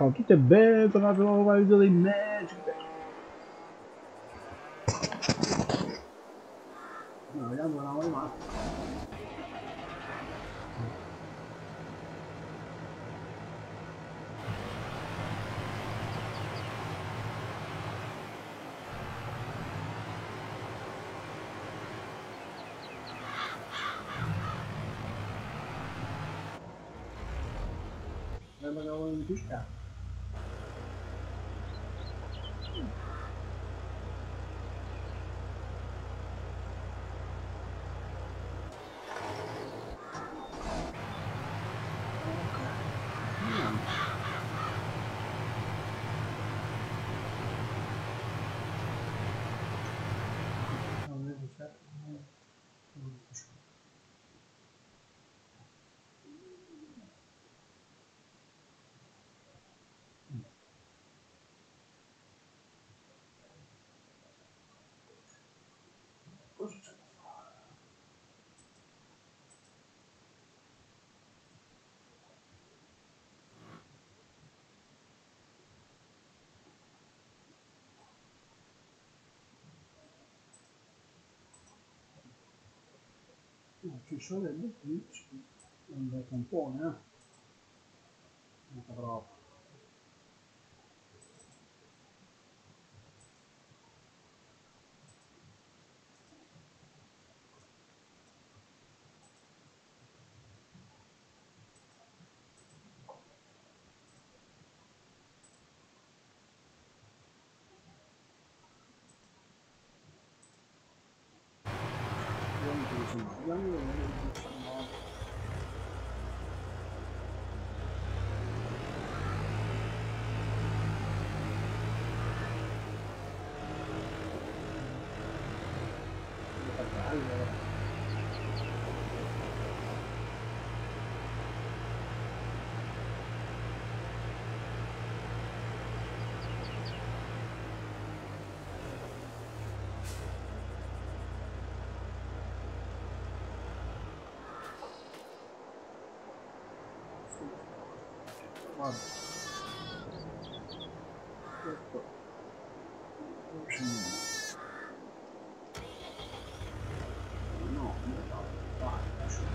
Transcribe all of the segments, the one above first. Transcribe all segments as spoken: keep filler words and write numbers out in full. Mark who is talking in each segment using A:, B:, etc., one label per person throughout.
A: sono tutte bentornate a un nuovo video di Magic Ball. No, vediamo dove eravamo rimasti. Sembra che avevo in più scarpe. Cosa c'è da fare? No, ci sarebbe qui un bel tampone, eh? Non troppo. Guarda, questo non c'è niente. No, non è fatto, vai, lascia.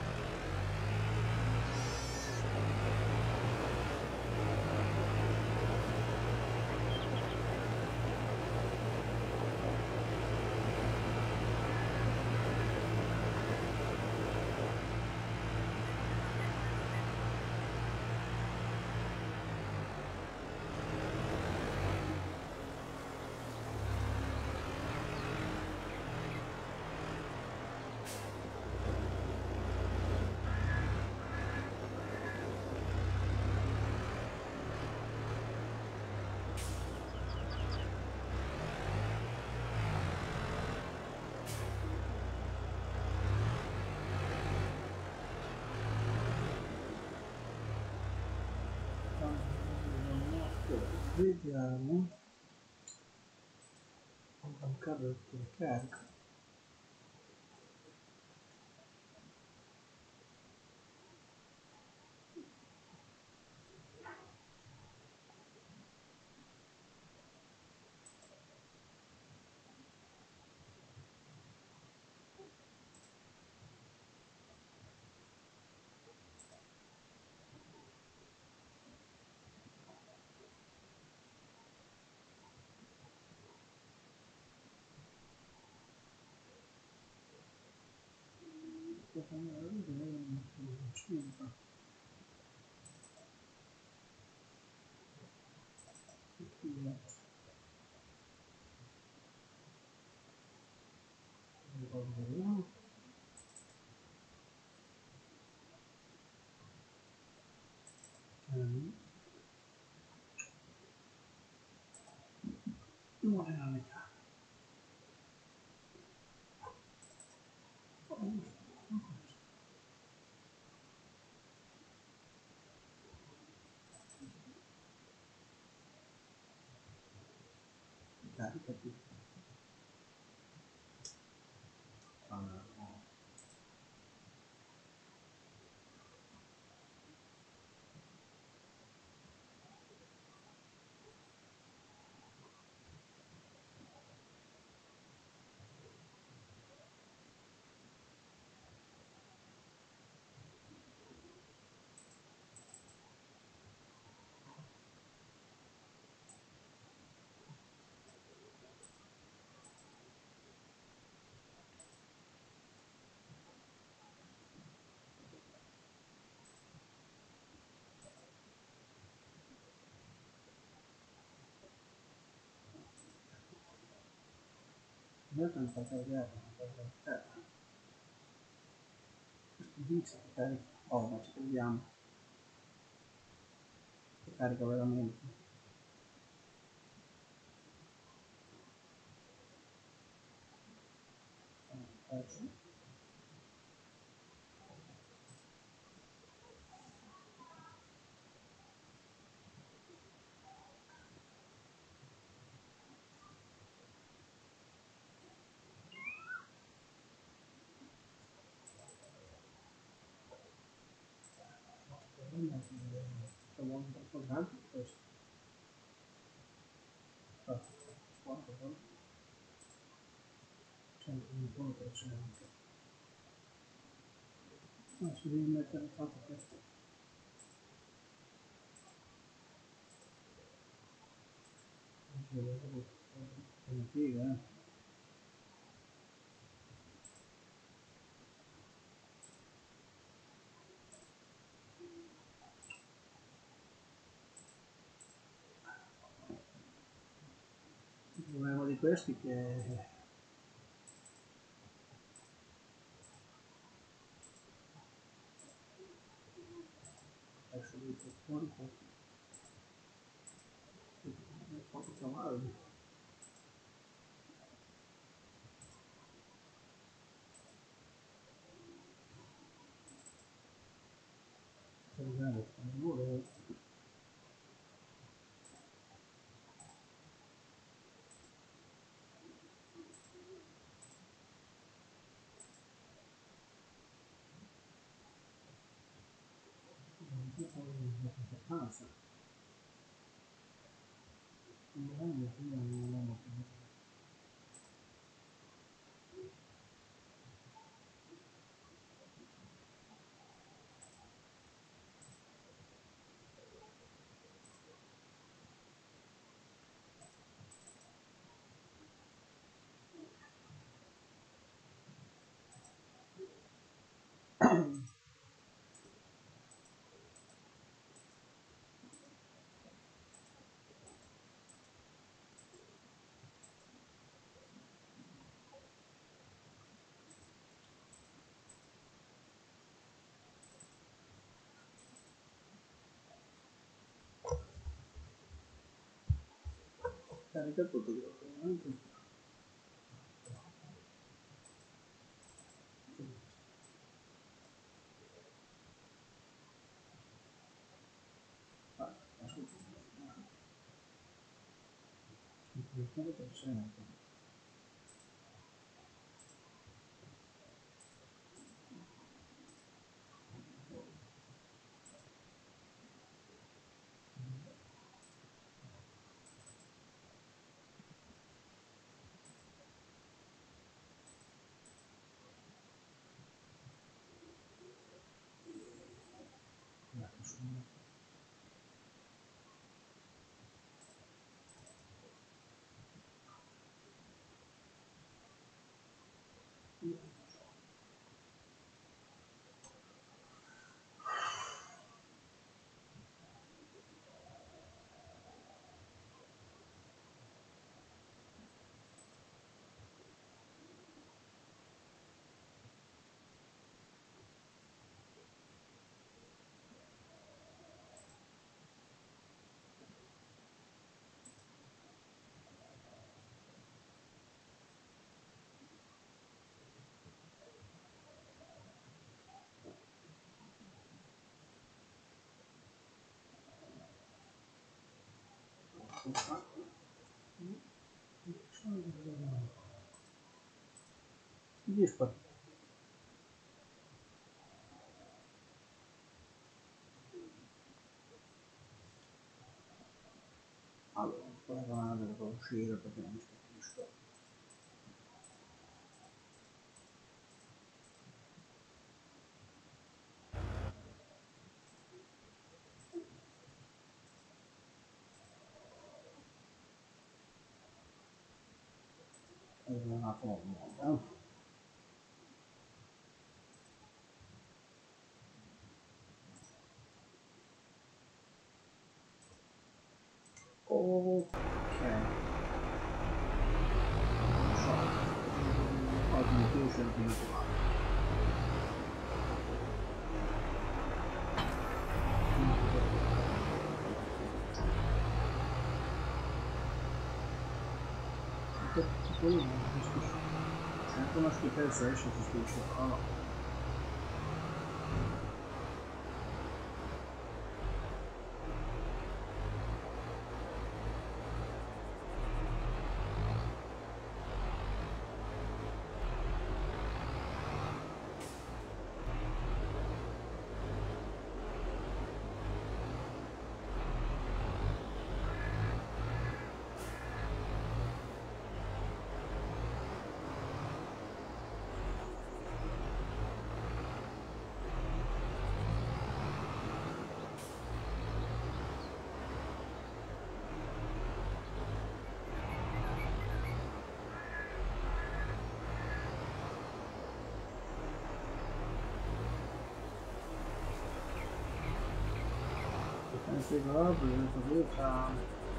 A: Vediamo un cavo che carica. Non è la metà. Carica tutto. Allora, no. io non faccio vedere, non faccio vedere. Questo dice che carica. Oh, ma ci proviamo. Che carica veramente. Adesso. Proviamo un po' tanto questo. Ah, quanto poi? centoventuno per cento. Ah, si devi mettere fatto questo. Primitiva, eh. Il problema di questi è che adesso li metto fuori questo. È poco cavallo. Guardate, lavoro. Importanza. Non è che non ho carica tutto direttamente. Ah, cinquantuno per cento. Dispa. Allora, poi devo uscire perché non sto più sto. È un attimo nuovo. Ok. quello non gestisce. C'è anche una schifezza esce gestisce, però no. Anche proprio, così fa...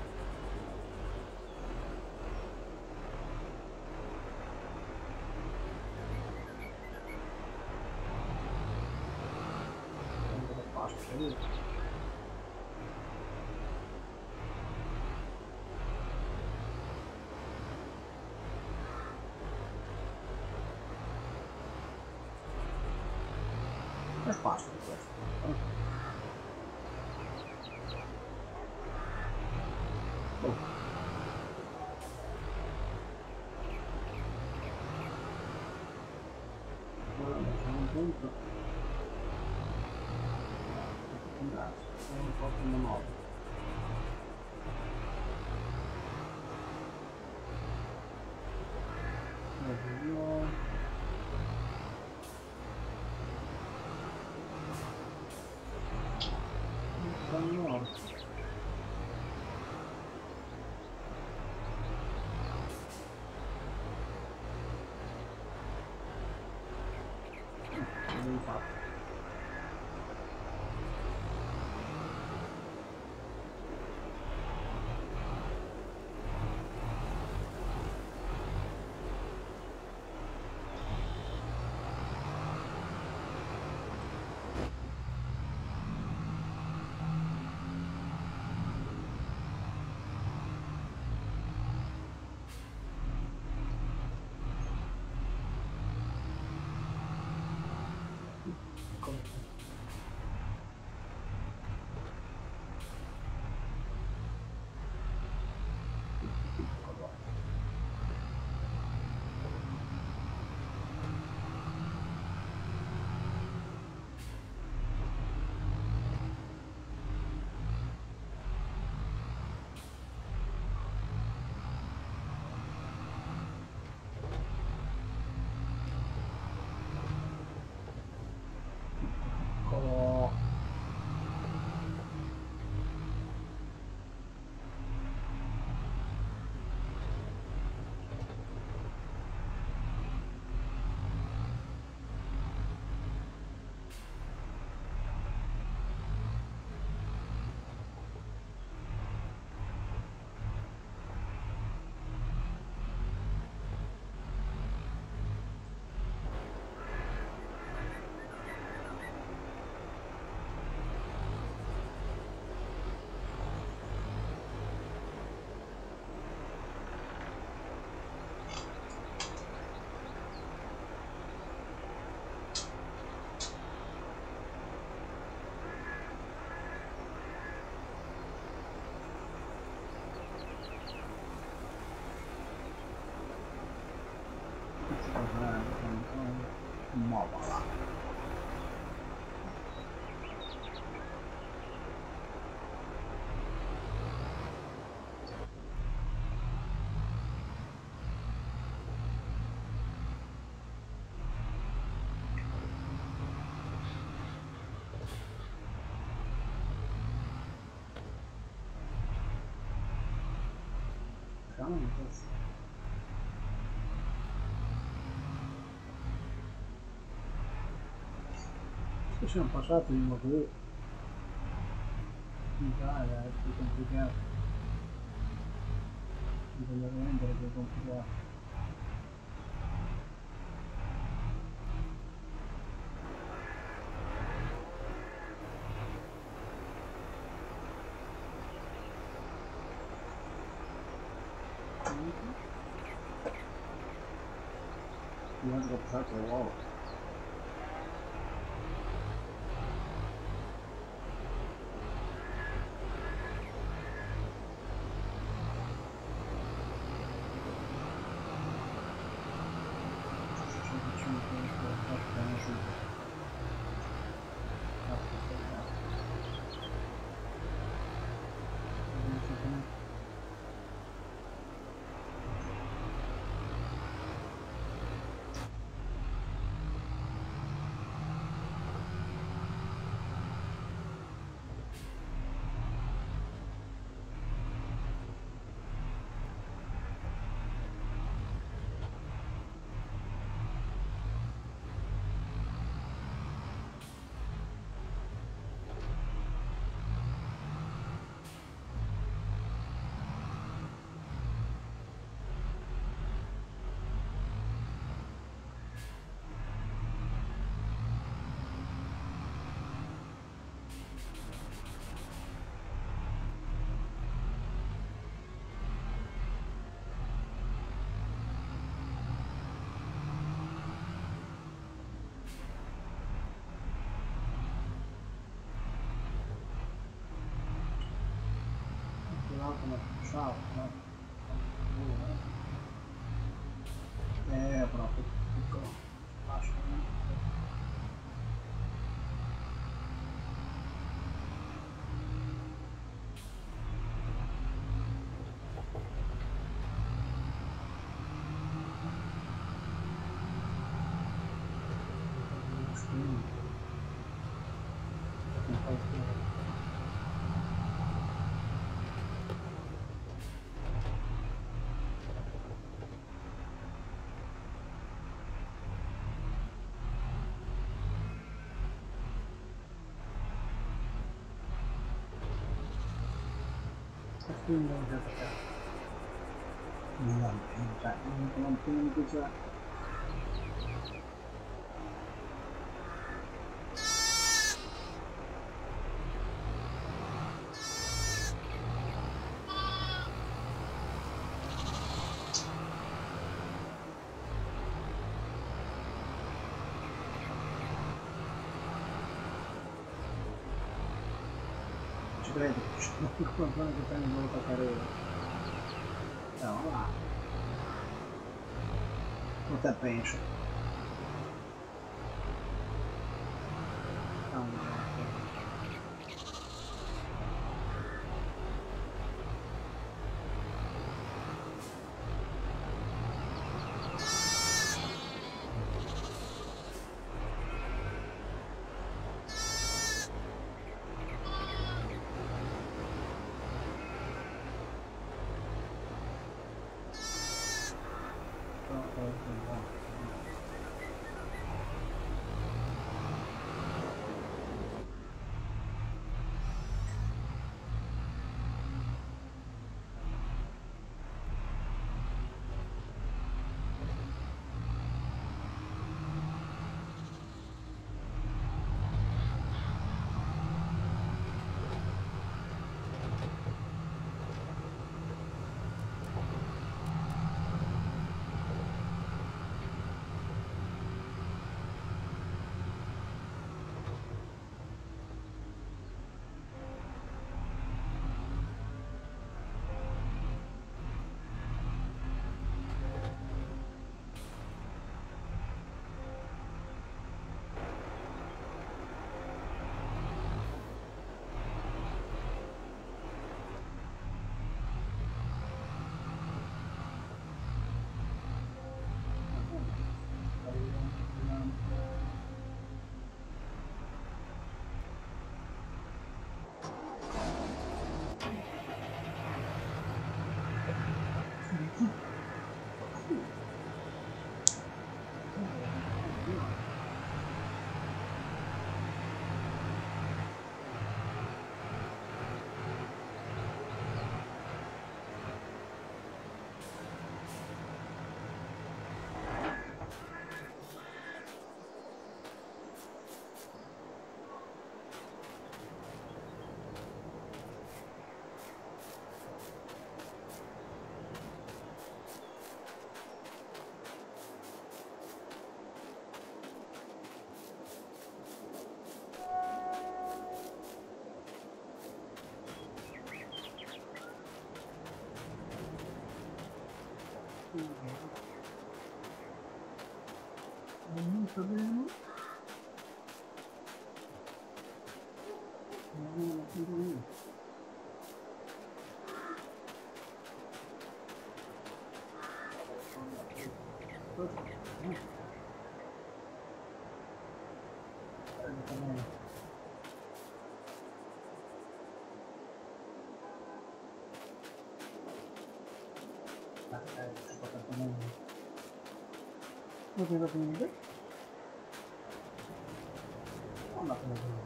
A: È facile questo. Oh. Ora facciamo un punto. Andarsi, è un po' più nuovo. Molla. Facciamo questo. Ci siamo passati di modo in Italia, è più complicato. Bisogna rendere più complicato. Diventa passato le uova. Come ciao, no? Eh, proprio piccolo. Lascia. Quindi non c'è stato. Non va bene, cioè, non più che c'è. Ci credo, c'è qualcuno che prende molta carriera. No, va. Non te penso. No, no. No, no, no. molto bene. Non ho più niente. Ok, va bene. Non va bene.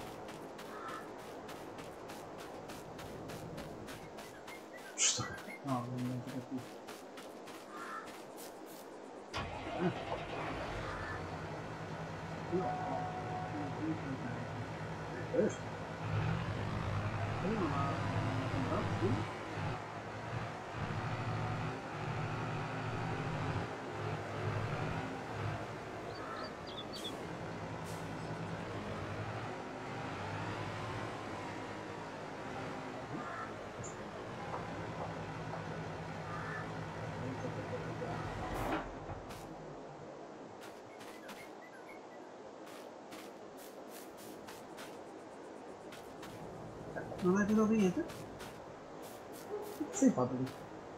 A: Giusto. No, non ho capito. Io ho un questo. Io non ho comprato più. Non hai venuto niente? Che sei fatto lì?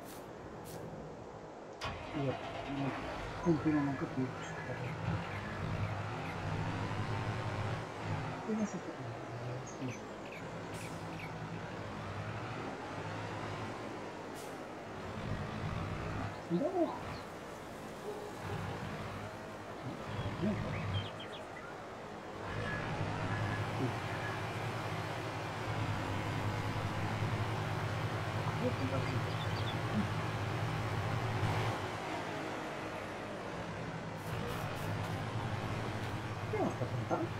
A: Io non continuo a non capire. Cosa sta facendo? Scusa. Andiamo. Niente. Io pensavo che non sta contando.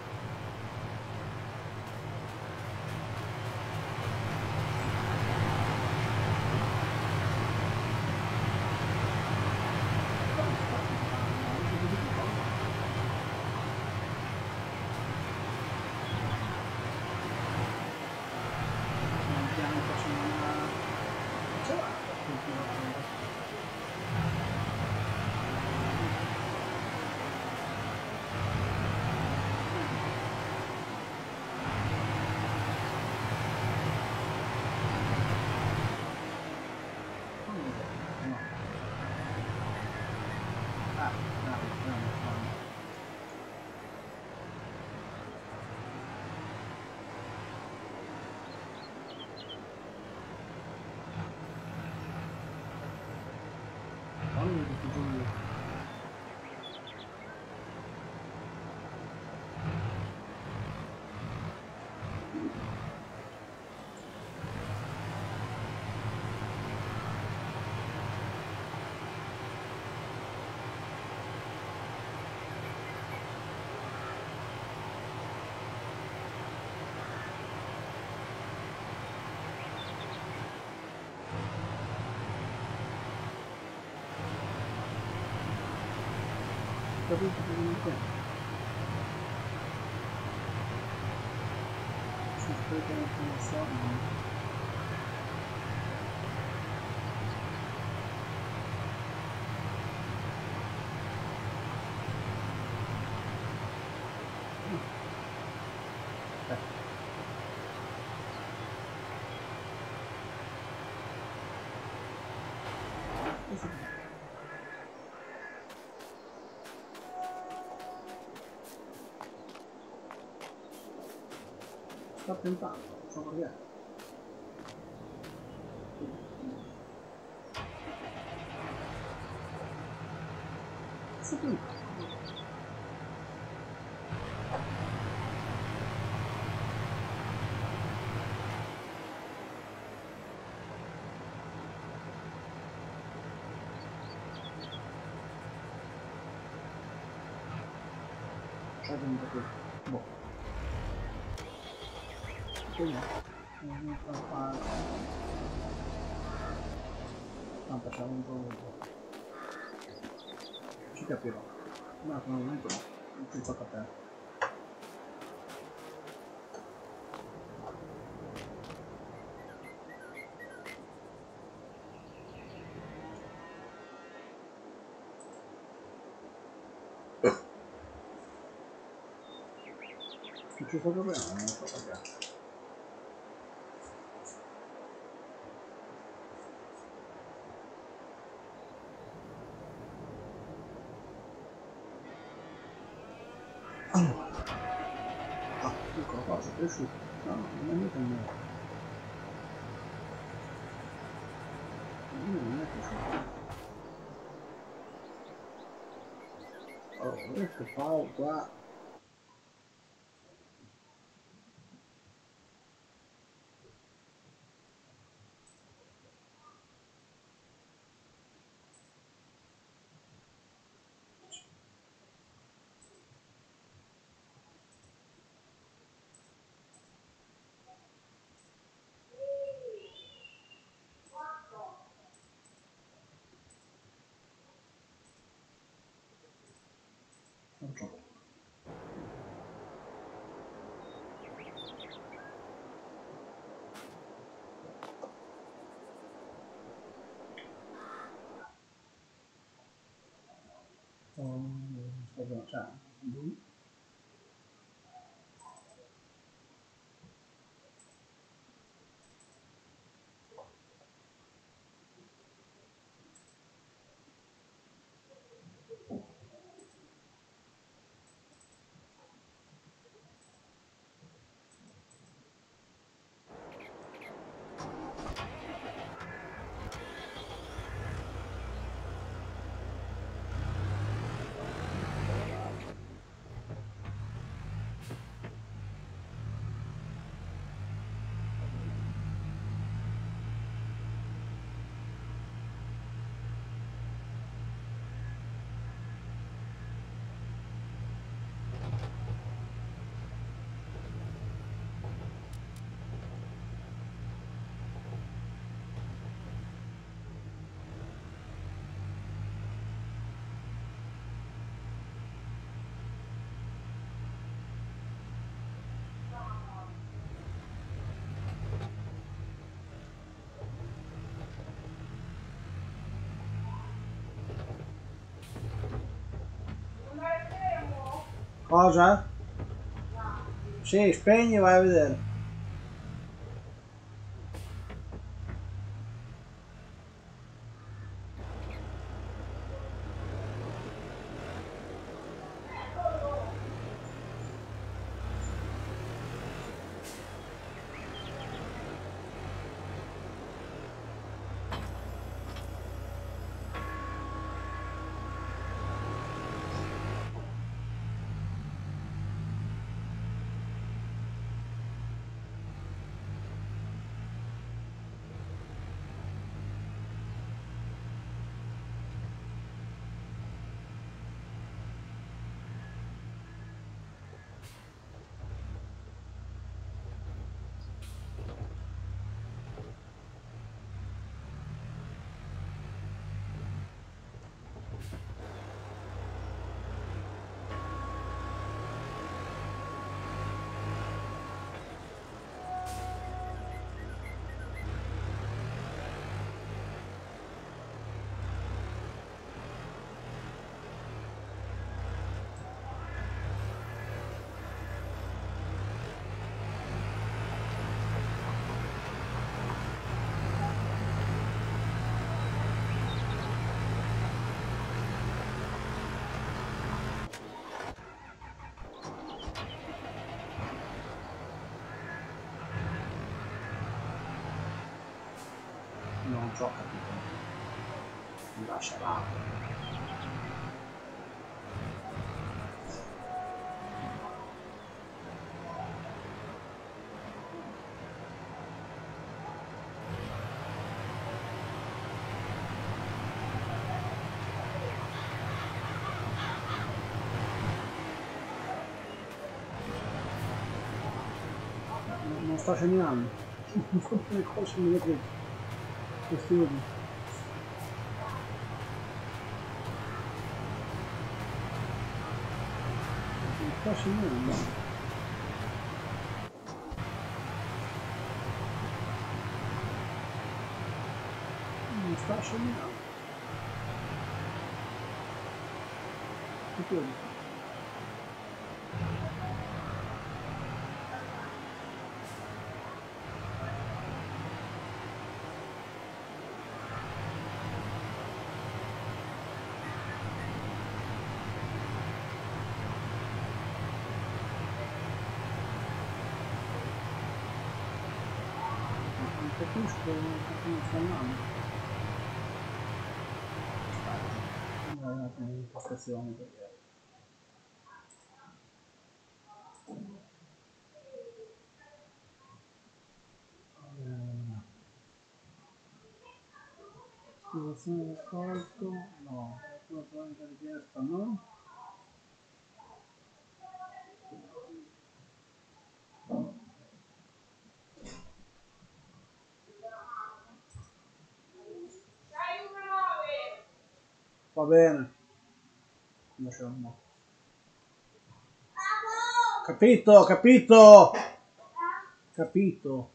A: Capito comunque si sprecano come soldi. Sta tentando, sono magari. Sta tentando. C'è venuto qui. Boh. Qui no. Non fa fare. No, facciamo un po'. Ci capirò. No, probabilmente no. Non ci tocca a te. c'è stato prima, non lo so perché. Allora. Ah, piccolo cosa, è cresciuto. No, no, non è mica nuovo. Non è cresciuto. Allora, questo fa qua. Faccio. Oh, cioè, lui. Cosa? Sì, spegni e vai a vedere. Non ci ho capito. Mi lascia là. Non sta segnando. Non so come cose mi vedo. Questi vedi. Non sta segnando. Non sta segnando. Che vedi? Capisco come sta andando. Non è un attimo di impostazioni perché... Attivazione del colpo, no. Attivazione di richiesta, no. Va bene. Lasciamo. Capito, capito. Capito.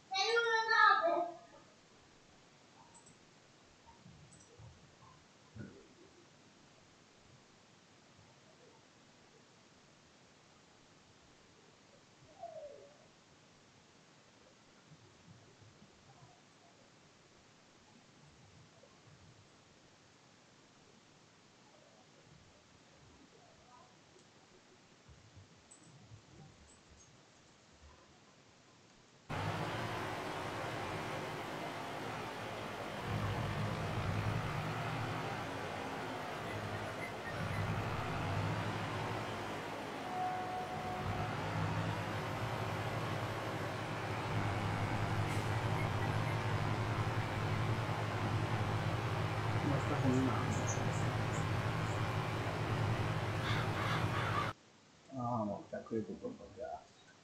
A: Ah no, ecco io tutto sbagliato.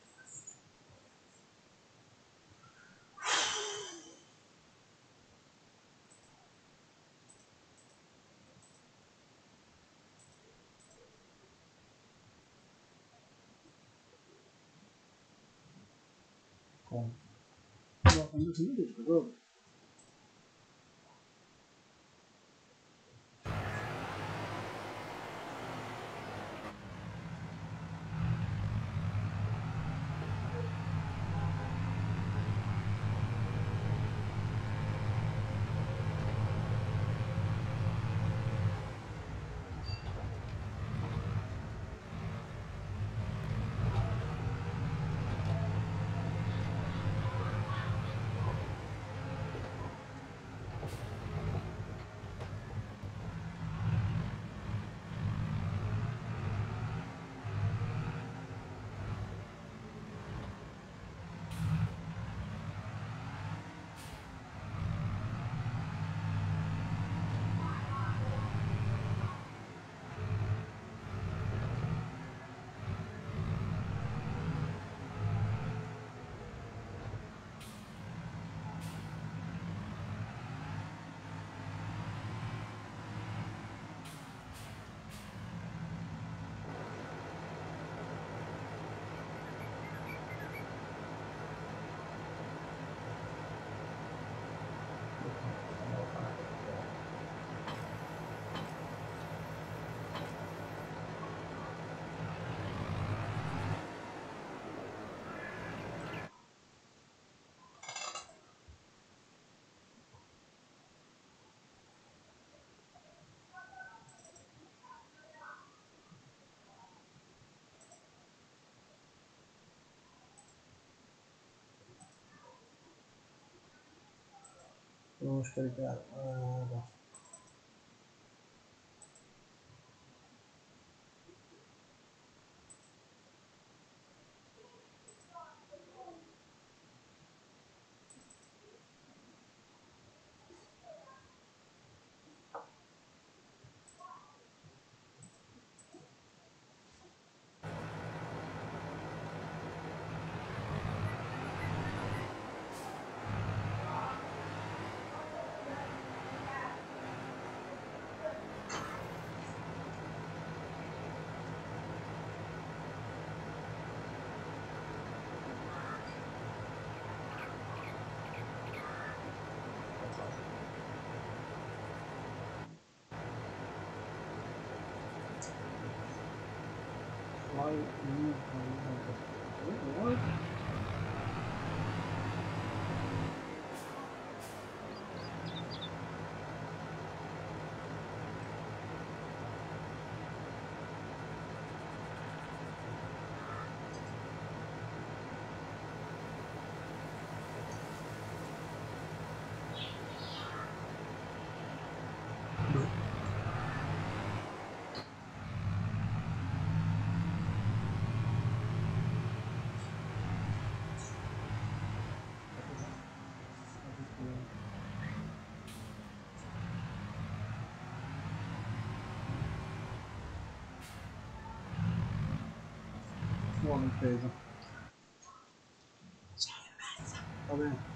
A: Con... No, quando si vede il colore. Devo scaricare. Uh, no. Why you what? Buono il peso. Va bene.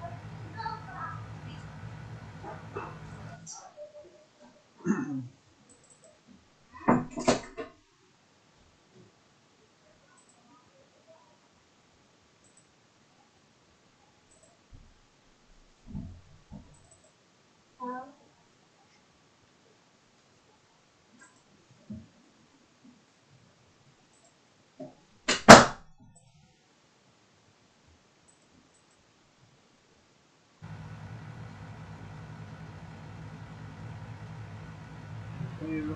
A: Quello.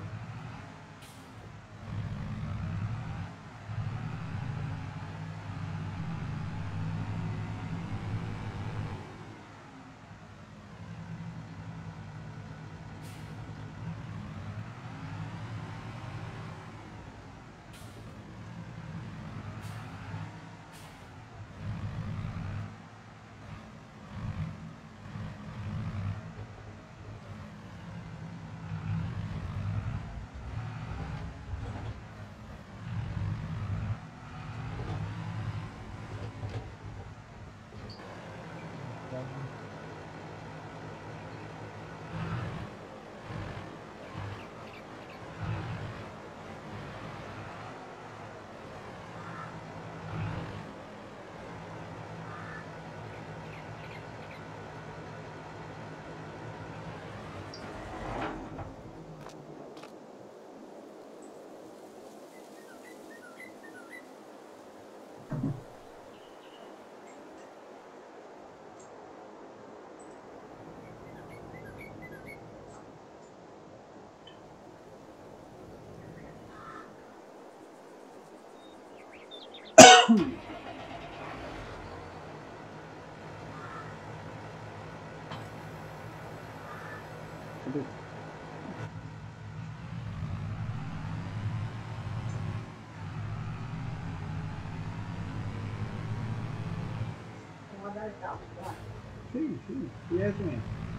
A: Sì, sì, dietro.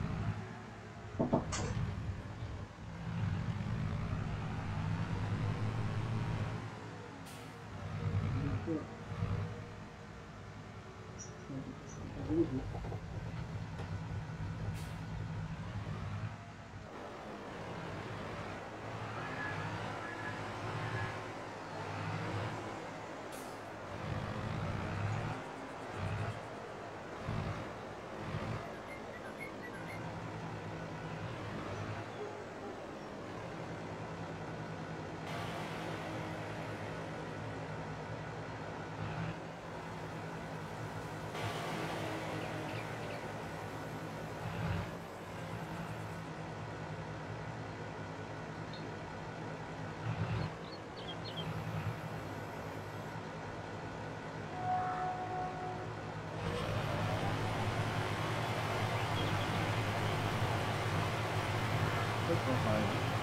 A: Questo fai.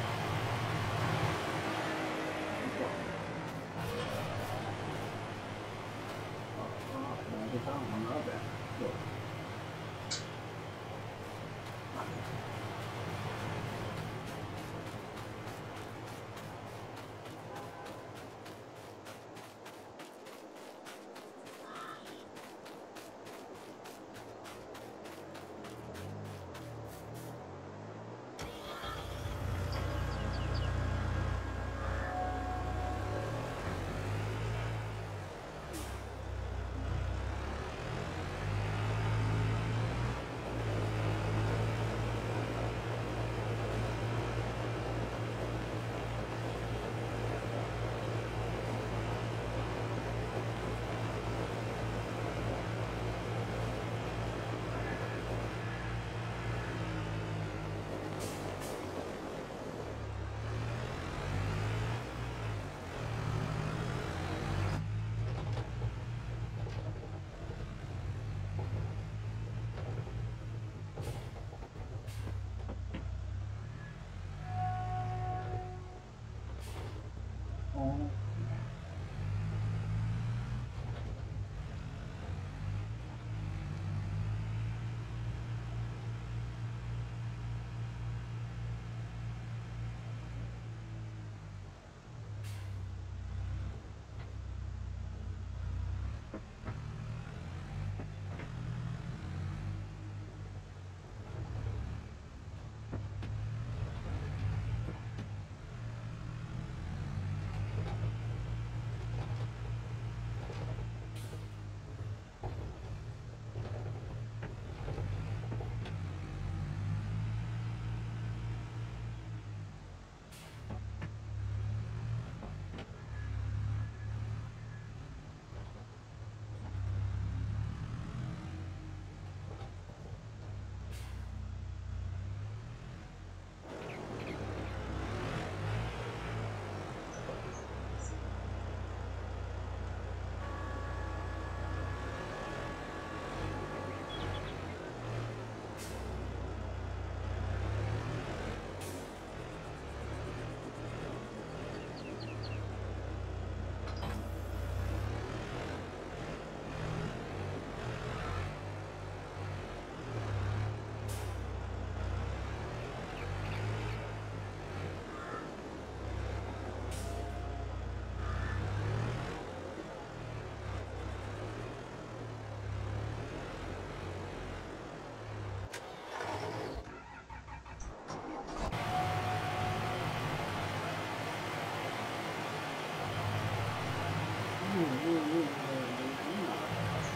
A: In realtà non va bene.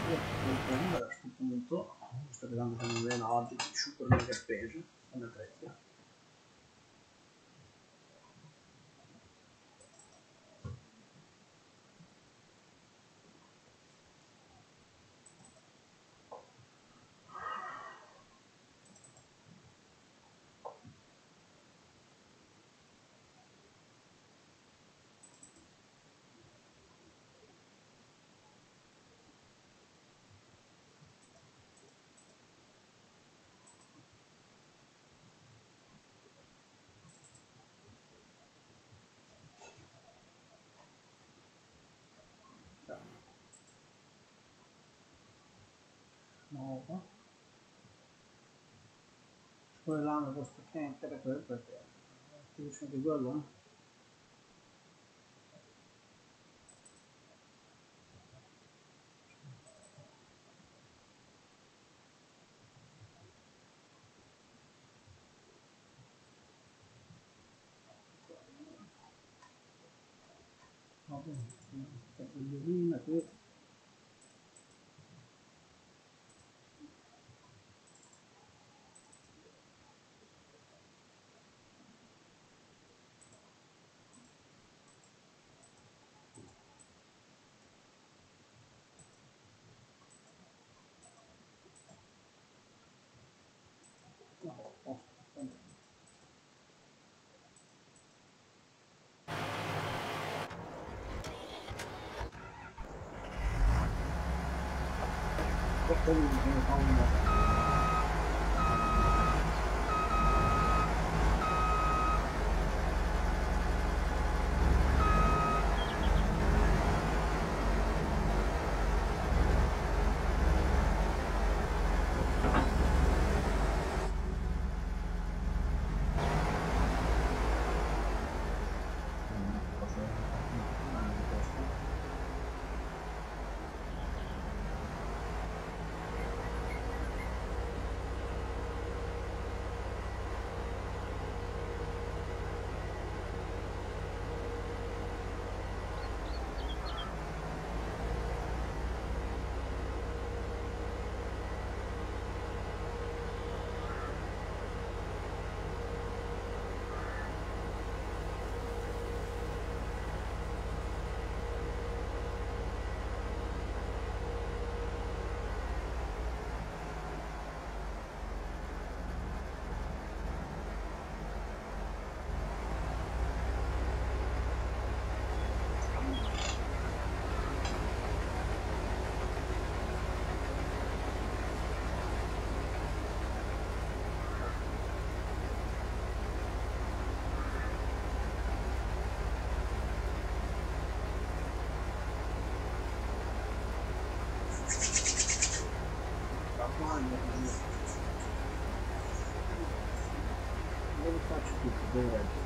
A: a questo punto sto vedendo che non viene oggi super mega spese come prezzo. Nuovo. Quell'anno questo camper è quello perché ti senti quello? Va bene, tagliolina qui. No, posto. Questo è il che fa un dove faccio tutto, dove reggo?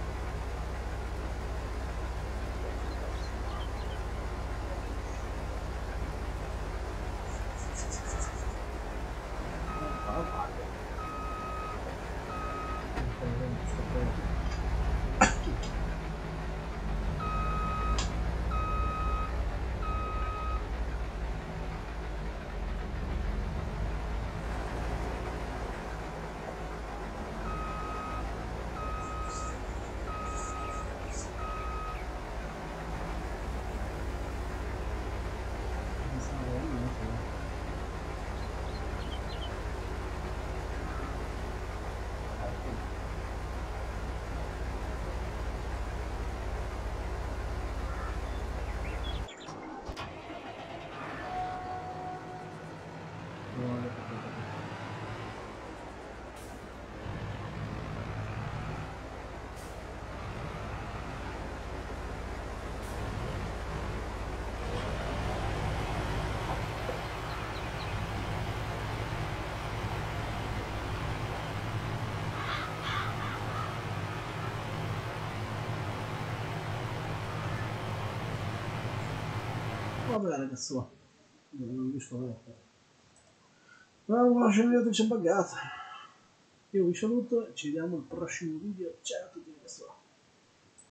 A: Va bene ragazzi, va. Non vi sto ma una scenetta ci è buggata. Io vi saluto e ci vediamo al prossimo video. Ciao a tutti ragazzi.